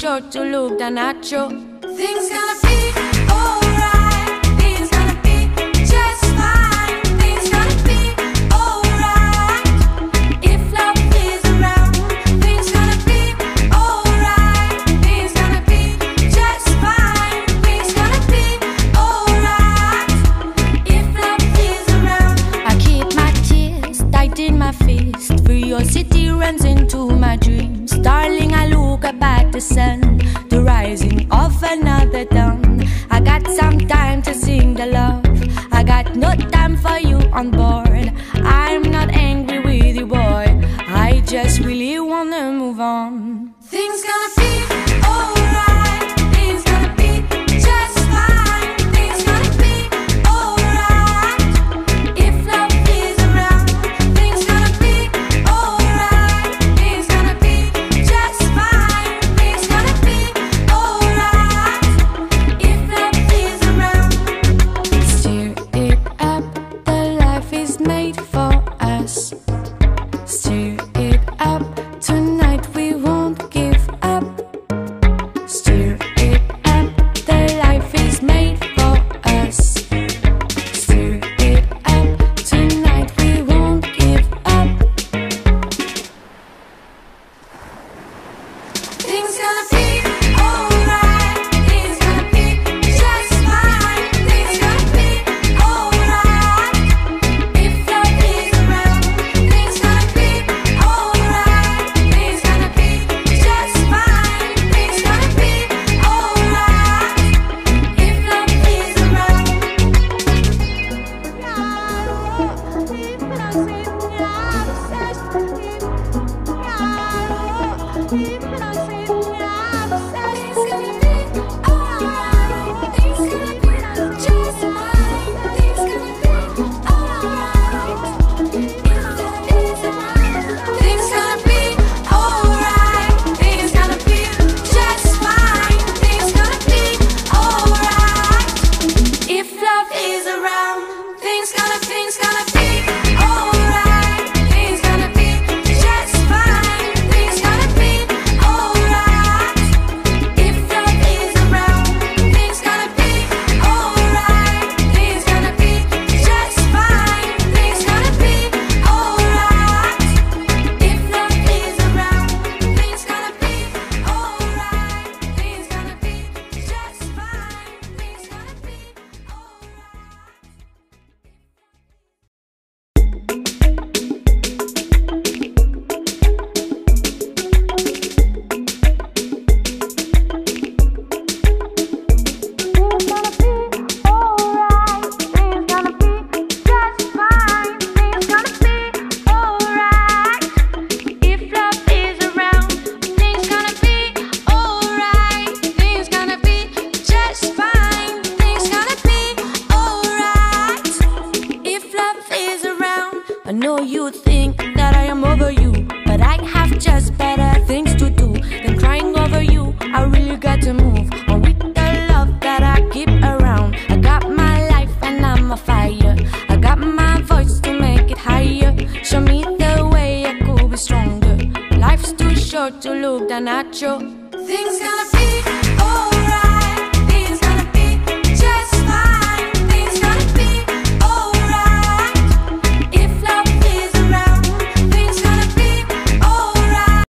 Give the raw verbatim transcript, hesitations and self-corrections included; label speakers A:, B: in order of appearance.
A: short to look that natural.
B: Things gonna be alright. Things gonna be just fine. Things gonna be alright. If love is around, things gonna be alright. Things gonna be just fine. Things gonna be alright. If love is around.
A: I keep my tears tight in my fist. Curiosity runs into my dreams. Darling, I look up at the sun, the rising of another dawn. I got some time to sing the love. I got no time for you on board. I'm not angry with you, boy. I just really wanna move on.
B: Things gonna be alright. Things gonna be just fine. Things gonna be alright. If love is around, things gonna be alright. Things gonna be just fine. Things gonna be alright. If love is around.
A: Steer it up, the life is made for us. Steer it up, tonight we won't give up. Steer it up, the life is made for us. Steer it up, tonight we won't give up.
B: Things gonna be alright. Things gonna be just fine. Things gonna be alright. If love is around, things gonna be alright. Things gonna be just fine. Things gonna be alright. If love is around. Things gonna, things gonna be alright. Things gonna be just fine. Things gonna be alright. If love is around, things gonna be alright. Things gonna be just fine. Things gonna be alright. If love is around, things gonna be alright. Things gonna be just fine. Things gonna be
A: I know you think that I am over you, but I have just better things to do than crying over you. I really got to move on with the love that I keep around. I got my life and I'm a fire. I got my voice to make it higher. Show me the way I could be stronger. Life's too short to look that natural.
B: things gonna be alright.